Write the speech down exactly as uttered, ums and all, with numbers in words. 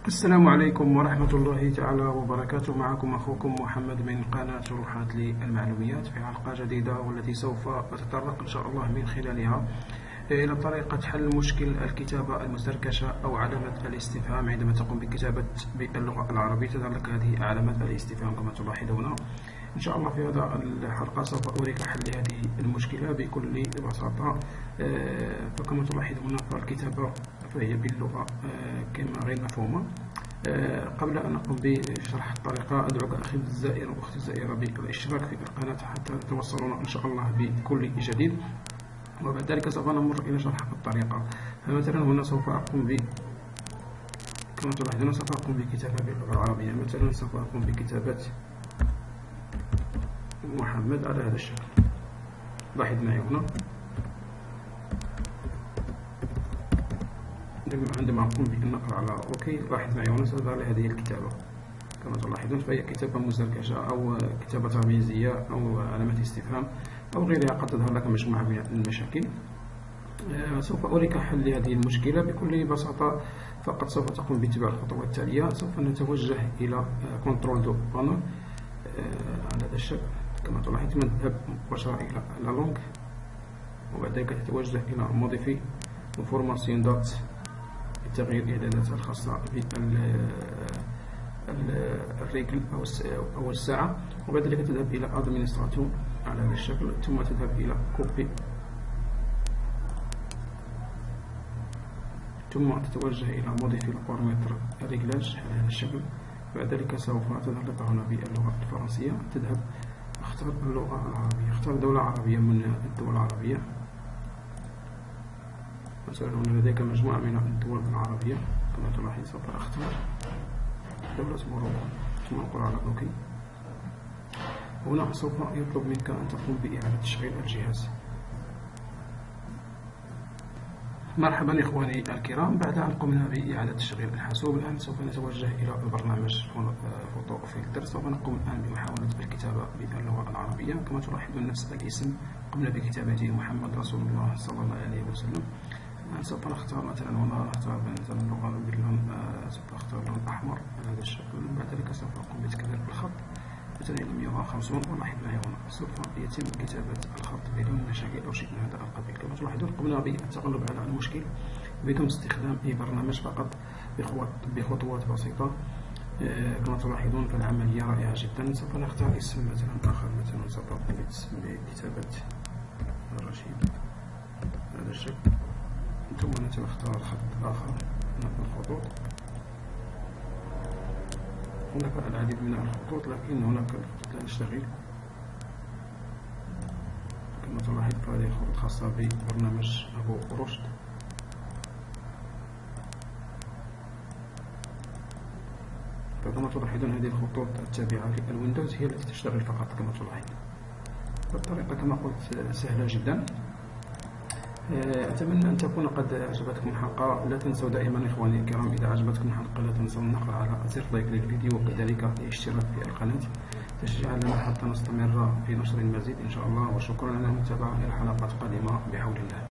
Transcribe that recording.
السلام عليكم ورحمة الله تعالى وبركاته. معكم أخوكم محمد من قناة شروحات للمعلوميات في حلقة جديدة، والتي سوف أتطرق إن شاء الله من خلالها إلى طريقة حل مشكل الكتابة المستركشة أو علامة الاستفهام. عندما تقوم بكتابة باللغة العربية تظهر لك هذه علامة الاستفهام كما تلاحظون. إن شاء الله في هذا الحلقة سوف أريك حل هذه المشكلة بكل بساطة. فكما تلاحظون فالكتابة فهي باللغة كما غير مفهومة. قبل أن نقوم بشرح الطريقة أدعوك أخي الزائر وأختي الزائرة بالاشتراك في القناة حتى توصلون إن شاء الله بكل جديد، وبعد ذلك سوف نمر إلى شرح الطريقة. فمثلا هنا سوف أقوم ب كما تلاحظون سوف أقوم بكتابة باللغة العربية. مثلا سوف أقوم بكتابة محمد على هذا الشكل. لاحظ معي هنا عندما أقوم بالنقر على أوكي، لاحظ معي هنا ستظهر لي هذه الكتابة كما تلاحظون، فهي كتابة مزركشة أو كتابة ترميزية أو علامة استفهام أو غيرها. قد تظهر لك مجموعة من المشاكل. سوف أريك حل هذه المشكلة بكل بساطة. فقط سوف تقوم باتباع الخطوات التالية. سوف نتوجه إلى كنترول دو بانر على هذا الشكل كما تلاحظ، نذهب مباشرة إلى لا لونغ، وبعد ذلك تتوجه إلى موديفي انفورماسيون دات لتغيير الإعدادات الخاصة بالرجل أو الساعة، وبعد ذلك تذهب إلى أدمنستراتور على هذا الشكل، ثم تذهب إلى كوبي، ثم تتوجه إلى موديفي البارامتر ريجلاج على هذا الشكل. بعد ذلك سوف تظهر لك هنا باللغة الفرنسية. تذهب اختار اللغة العربية، اختار دولة عربية من الدول العربية. مثلا هنا لديك مجموعة من الدول العربية كما تلاحظ. سوف أختار دولة موروكو ثم أقول على أوكي. هنا سوف يطلب منك أن تقوم بإعادة تشغيل الجهاز. مرحبا إخواني الكرام، بعد أن قمنا بإعادة تشغيل الحاسوب الآن سوف نتوجه إلى البرنامج فوتو فلتر. سوف نقوم الآن بمحاولة الكتابة باللغة العربية. كما تلاحظون نفس الاسم قمنا بكتابته محمد رسول الله صلى الله عليه وسلم. سوف نختار مثلا هنا نختار مثلا اللغة باللون، سوف أختار اللون الأحمر على هذا الشكل. بعد ذلك سوف أقوم بتكرار الخط مثلا مئة وخمسون، ولاحظ معي هنا سوف يتم كتابة الخط بدون مشاكل أو شيء من هذا القبيل. كما تلاحظون قمنا بالتغلب على المشكل بدون استخدام أي برنامج، فقط بخطوات بسيطة. كما تلاحظون فالعملية رائعة جدا. سوف نختار اسم مثلا آخر، مثلا سوف أقوم بكتابة الرحيم هذا الشكل، ثم نختار خط آخر من الخطوط. هناك العديد من الخطوط لكن هناك الخطوط لا تشتغل كما تلاحظ. فهذه الخطوط خاصة ببرنامج أبو رشد. فكما تلاحظون هذه الخطوط التابعة للويندوز هي التي تشتغل فقط كما تلاحظ. فالطريقة كما قلت سهلة جدا. أتمنى أن تكون قد أعجبتكم الحلقة. لا تنسوا دائما إخواني الكرام إذا أعجبتكم الحلقة لا تنسوا النقر على زر لايك للفيديو، وكذلك الاشتراك في القناة تشجيعا لنا حتى نستمر في نشر المزيد إن شاء الله. وشكرا على المتابعة. إلى حلقات قادمة بحول الله.